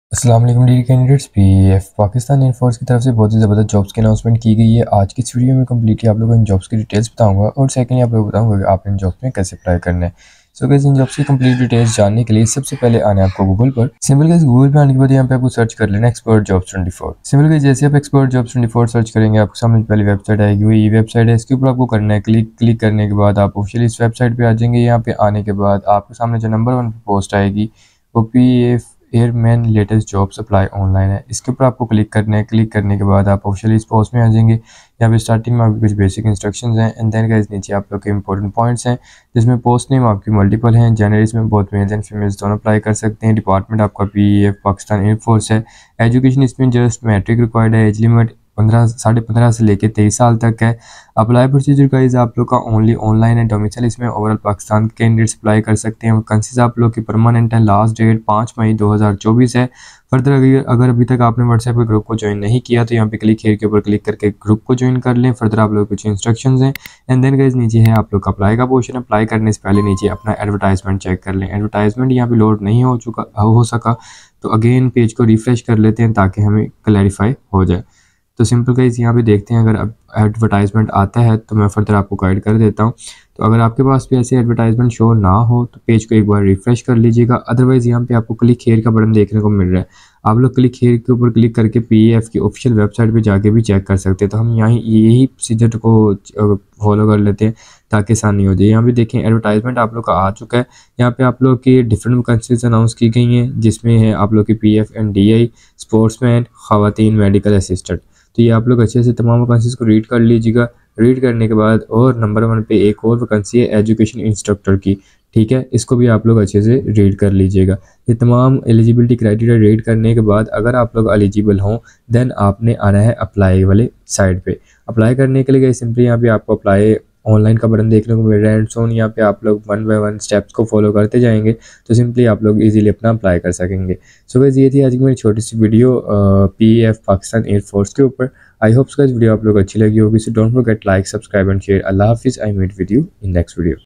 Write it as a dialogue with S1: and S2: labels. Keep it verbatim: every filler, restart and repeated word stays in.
S1: अस्सलाम वालेकुम dear candidates. PF Pakistan air force की तरफ से बहुत ही ज़बरदस्त जॉब्स की अनाउंसमेंट की गई है। आज की इस वीडियो में कम्प्लीटली आप लोगों को इन जॉब्स की डिटेल्स बताऊंगा और सेकंडली आप लोगों को बताऊंगा कि आप इन जॉब्स में कैसे अप्लाई करना है। सो गाइस, इन जॉब्स की कंप्लीट डिटेल्स जानने के लिए सबसे पहले आना है आपको गूगल पर। सिंपल गाइस, गूगल पे आने के बाद यहाँ पे आपको सर्च कर लेना expert jobs twenty four. Simple guys, जैसे आप expert jobs twenty four search करेंगे आपके सामने पहली वेबसाइट आएगी, वही वेबसाइट है। इसके ऊपर आपको करना है क्लिक। क्लिक करने के बाद आप ऑफिशियली इस वेबसाइट पे आ जाएंगे। यहाँ पे आने के बाद आपके सामने जो नंबर वन पोस्ट आएगी वो P F airman latest job supply online है। इसके ऊपर आपको क्लिक करना है। क्लिक करने के बाद आप ऑफिशियली इस पोस्ट में आ जाएंगे। यहाँ पे स्टार्टिंग में आपके कुछ बेसिक इंस्ट्रक्शंस हैं एंड देन गाइस नीचे आप लोग के इंपॉर्टेंट पॉइंट्स हैं, जिसमें पोस्ट नेम आपकी मल्टीपल हैं। जेंडर इसमें बहुत मेल्स एंड फीमेल्स दोनों अप्लाई कर सकते हैं। डिपार्टमेंट आपका पी एफ पाकिस्तान एयरफोर्स है। एजुकेशन इसमें जस्ट मैट्रिक रिक्वायर्ड है। एज लिमिट पंद्रह साढ़े पंद्रह से लेकर तेईस साल तक है। अप्लाई प्रोसीजर गाइस आप लोग का ओनली ऑनलाइन है। डोमिसाइल इसमें ओवरऑल पाकिस्तान के कैंडिडेट्स अप्लाई कर सकते हैं। वैकेंसीज आप लोग की परमानेंट है। लास्ट डेट पाँच मई दो हज़ार चौबीस है। फर्दर अगर अगर अभी तक आपने व्हाट्सएप के ग्रुप को ज्वाइन नहीं किया तो यहाँ पे क्लिक हेयर के ऊपर क्लिक करके ग्रुप को ज्वाइन कर लें। फर्दर आप लोग कुछ इंस्ट्रक्शंस हैं एंड देन गाइस नीचे है आप लोग का अप्लाई का पोर्शन। अप्लाई करने से पहले नीचे अपना एडवर्टाइजमेंट चेक कर लें। एडवर्टाइजमेंट यहाँ पे लोड नहीं हो चुका हो सका तो अगेन पेज को रिफ्रेश कर लेते हैं ताकि हमें क्लैरिफाई हो जाए। तो सिंपल गाइस यहाँ पे देखते हैं, अगर अब एडवर्टाइजमेंट आता है तो मैं फर्दर आपको गाइड कर देता हूँ। तो अगर आपके पास भी ऐसे एडवर्टाइजमेंट शो ना हो तो पेज को एक बार रिफ्रेश कर लीजिएगा। अदरवाइज़ यहाँ पे आपको क्लिक हेयर का बटन देखने को मिल रहा है। आप लोग क्लिक हेयर के ऊपर क्लिक करके पीएफ की ऑफिशियल वेबसाइट पे जाके भी चेक कर सकते हैं। तो हम यहाँ यही प्रोसीजर को फॉलो कर लेते हैं ताकि आसानी हो जाए। यहाँ पे देखें एडवर्टाइजमेंट आप लोग का आ चुका है। यहाँ पे आप लोग की डिफरेंट वैकेंसीज अनाउंस की गई हैं, जिसमें है आप लोग की P F and D I, sportsman, खवातीन, मेडिकल असिस्टेंट। तो ये आप लोग अच्छे से तमाम वैकेंसीज को रीड कर लीजिएगा। रीड करने के बाद और नंबर वन पे एक और वैकेंसी है एजुकेशन इंस्ट्रक्टर की, ठीक है, इसको भी आप लोग अच्छे से रीड कर लीजिएगा। ये तमाम एलिजिबिलिटी क्राइटेरिया रीड करने के बाद अगर आप लोग एलिजिबल हों देन आपने आना है अप्लाई वाले साइड पे। अप्लाई करने के लिए सिंपली यहाँ पे आपको अप्लाई ऑनलाइन का बटन देखने को मिल रहा है एंड सोन यहाँ पे आप लोग वन बाय वन स्टेप्स को फॉलो करते जाएंगे तो सिंपली आप लोग इजीली अपना अप्लाई कर सकेंगे। सो गाइस, ये थी आज की मेरी छोटी सी वीडियो पीएफ पाकिस्तान एयरफोर्स के ऊपर। आई होप गाइस वीडियो आप लोग अच्छी लगी होगी। So don't forget like, subscribe and share. अल्लाह हाफिज़। I meet with you in next video.